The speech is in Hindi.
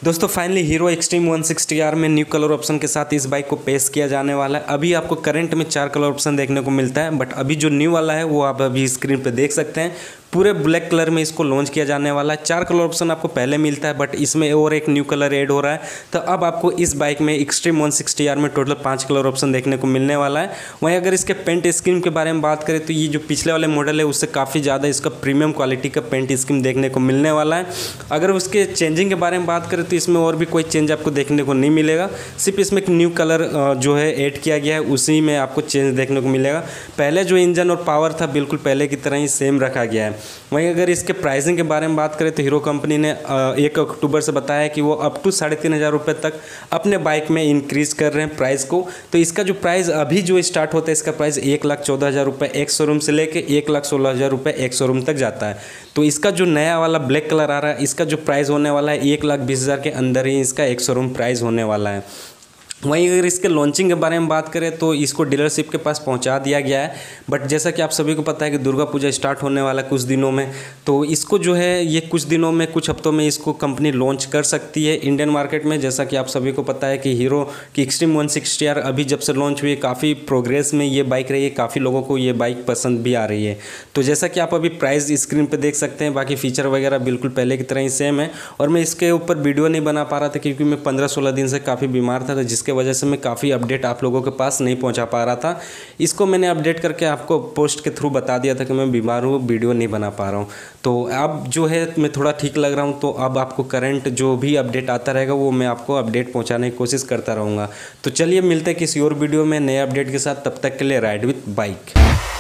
दोस्तों फाइनली हीरो एक्सट्रीम 160R में न्यू कलर ऑप्शन के साथ इस बाइक को पेश किया जाने वाला है। अभी आपको करंट में 4 कलर ऑप्शन देखने को मिलता है, बट अभी जो न्यू वाला है वो आप अभी स्क्रीन पे देख सकते हैं। पूरे ब्लैक कलर में इसको लॉन्च किया जाने वाला है। 4 कलर ऑप्शन आपको पहले मिलता है, बट इसमें और एक न्यू कलर ऐड हो रहा है। तो अब आपको इस बाइक में एक्सट्रीम 160R में टोटल 5 कलर ऑप्शन देखने को मिलने वाला है। वहीं अगर इसके पेंट स्कीम के बारे में बात करें तो ये जो पिछले वाले मॉडल है उससे काफ़ी ज़्यादा इसका प्रीमियम क्वालिटी का पेंट स्कीम देखने को मिलने वाला है। अगर उसके चेंजिंग के बारे में बात करें तो इसमें और भी कोई चेंज आपको देखने को नहीं मिलेगा। सिर्फ इसमें एक न्यू कलर जो है ऐड किया गया है, उसी में आपको चेंज देखने को मिलेगा। पहले जो इंजन और पावर था बिल्कुल पहले की तरह ही सेम रखा गया है। वहीं अगर इसके प्राइसिंग के बारे में बात करें तो हीरो कंपनी ने 1 अक्टूबर से बताया कि वो अप टू 3,500 रुपये तक अपने बाइक में इंक्रीज़ कर रहे हैं प्राइस को। तो इसका जो प्राइस अभी जो स्टार्ट होता है, इसका प्राइस 1,14,000 रुपये एक शोरूम से लेके 1,16,000 रुपये एक शोरूम तक जाता है। तो इसका जो नया वाला ब्लैक कलर आ रहा है, इसका जो प्राइस होने वाला है 1,20,000 के अंदर ही इसका एक शोरूम प्राइस होने वाला है। वहीं अगर इसके लॉन्चिंग के बारे में बात करें तो इसको डीलरशिप के पास पहुंचा दिया गया है। बट जैसा कि आप सभी को पता है कि दुर्गा पूजा स्टार्ट होने वाला है कुछ दिनों में, तो इसको जो है ये कुछ दिनों में कुछ हफ्तों में इसको कंपनी लॉन्च कर सकती है इंडियन मार्केट में। जैसा कि आप सभी को पता है कि हीरो की एक्सट्रीम 160R अभी जब से लॉन्च हुई है काफ़ी प्रोग्रेस में ये बाइक रही है, काफ़ी लोगों को ये बाइक पसंद भी आ रही है। तो जैसा कि आप अभी प्राइस स्क्रीन पर देख सकते हैं, बाकी फीचर वगैरह बिल्कुल पहले की तरह ही सेम है। और मैं इसके ऊपर वीडियो नहीं बना पा रहा था क्योंकि मैं 15-16 दिन से काफ़ी बीमार था, जिसके वजह से मैं काफ़ी अपडेट आप लोगों के पास नहीं पहुंचा पा रहा था। इसको मैंने अपडेट करके आपको पोस्ट के थ्रू बता दिया था कि मैं बीमार हूँ, वीडियो नहीं बना पा रहा हूँ। तो अब जो है मैं थोड़ा ठीक लग रहा हूँ, तो अब आपको करंट जो भी अपडेट आता रहेगा वो मैं आपको अपडेट पहुँचाने की कोशिश करता रहूँगा। तो चलिए मिलते हैं किसी और वीडियो में नए अपडेट के साथ। तब तक के लिए राइड विथ बाइक।